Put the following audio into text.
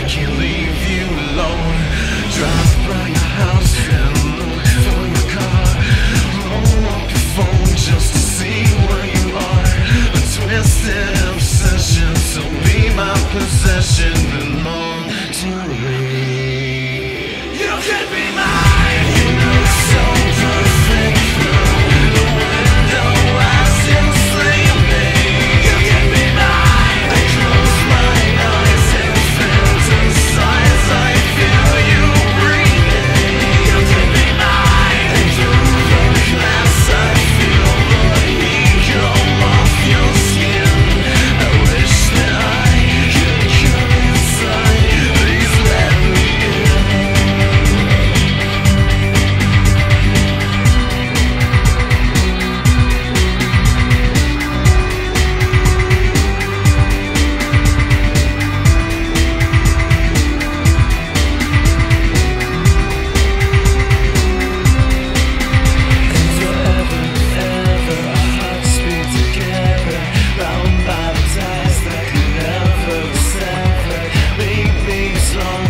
can't leave you alone. Drive by your house and look for your car. Roll up your phone just to see where you are. A twisted obsession, so be my possession, belong to me. You could be mine. You look so perfect through the window as you sleep me. You can be mine. I close my eyes and fantasize. I feel you breathing. You can be mine. And through the glass I feel the heat come off your skin. I wish that I could come inside. Please let me in. And forever, ever, our hearts beat together, bound by the ties that can never sever. Make me strong.